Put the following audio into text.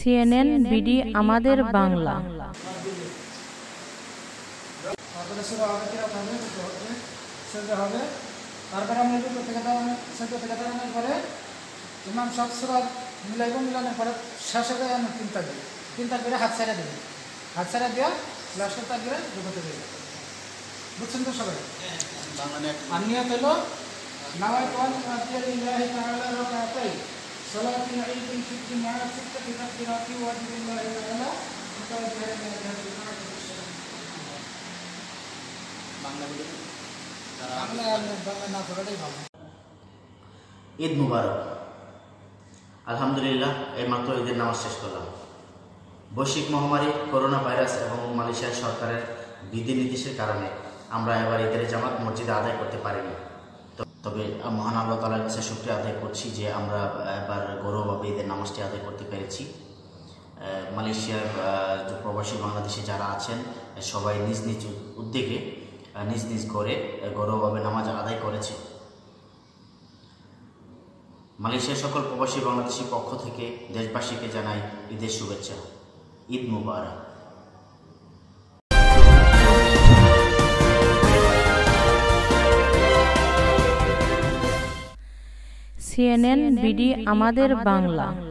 CNN BD আমাদের বাংলা। তারপরে আমরা পরে ইমাম সব সুরাত মিলাইব, মিলানোর পরে শেষে আমি তিন তাকবীরে হাত ছাড়া দেবে, হাত ছাড়া দেওয়া লাস্টের তাকবীরে ঢুকতে দেবে। বুঝছেন তো সবাই? আর নিয়ত হলো নাওয়াইতু আন উআদ্দিয়া লিল্লাহি তাআলা রাকাতাইন সালাতুল ঈদ ফি জামাআত সিত্তাতি তাকবীরাতি ওয়া লিল্লাহি তাআলা ঈদ মুবারক। আলহামদুলিল্লাহ, এইমাত্র ঈদের নামাজ শেষ করলাম। বৈশ্বিক মহামারী করোনা ভাইরাস এবং মালয়েশিয়ার সরকারের বিধিনির্দেশের কারণে আমরা এবার ঈদের জামাত মসজিদে আদায় করতে পারিনি। তবে মহান আল্লাহ তাআলার কাছে শুকরিয়া আদায় করছি যে আমরা এবার গৌরবভাবে ঈদের নামাজটি আদায় করতে পেরেছি। মালয়েশিয়ার প্রবাসী বাংলাদেশি যারা আছেন সবাই নিজ নিজ উদ্যোগে নিজ নিজ করে গৌরবভাবে নামাজ আদায় করেছে। মালয়েশিয়ার সকল প্রবাসী বাংলাদেশী পক্ষ থেকে দেশবাসীকে জানাই ঈদের শুভেচ্ছা। ঈদ মুবারক। CNN বিডি আমাদের বাংলা।